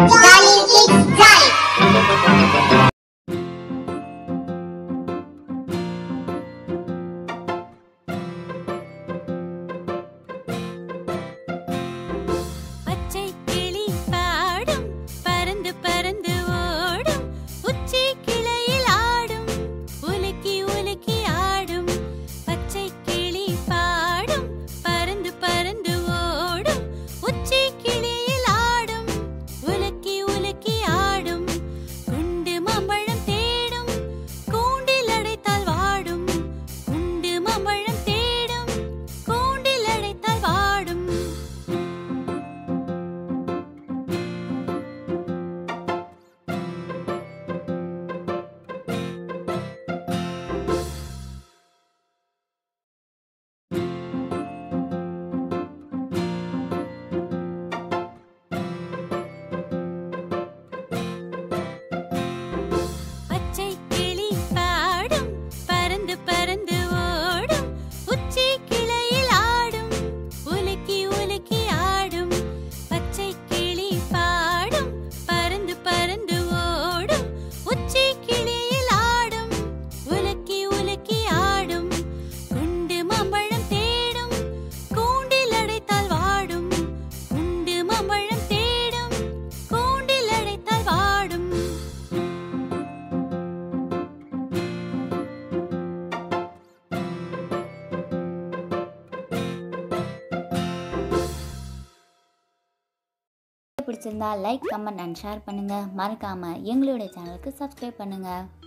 Jolly Kids Jolly. பச்சை கிளி பாடும் பறந்து பறந்து ஓடும் உச்சி கிளையில் ஆடும் உலுக்கி உலுக்கி ஆடும் பச்சை கிளி பாடும் பறந்து பறந்து ஓடும் உச்சி கிளையில் ஆடும் உலுக்கி உலுக்கி ஆடும் குண்டு மாம்பழம் தேடும் கூண்டில் அடைத்தால் வாடும் குண்டு மாம்பழம் தேடும் கூண்டில் அடைத்தால் வாடும் பச்சை கிளி பாடும் பறந்து பறந்து ஓடும் உச்சி கிளையில் ஆடும் உலுக்கி உலுக்கி ஆடும் பச்சை கிளி பாடும் பறந்து பறந்து ஓடும் உச்சி கிளையில் ஆடும் உலுக்கி உலுக்கி ஆடும் குண்டு மாம்பழம் தேடும் கூண்டில் அடைத்தால் வாடும் குண்டு மாம்பழம் தேடும் கூண்டில் அடைத்தால் வாடும் பிடிச்சிருந்தா லைக் கமெண்ட் அண்ட் ஷேர் பண்ணுங்க. மறக்காம எங்களுடைய சேனலுக்கு சப்ஸ்கிரைப் பண்ணுங்க.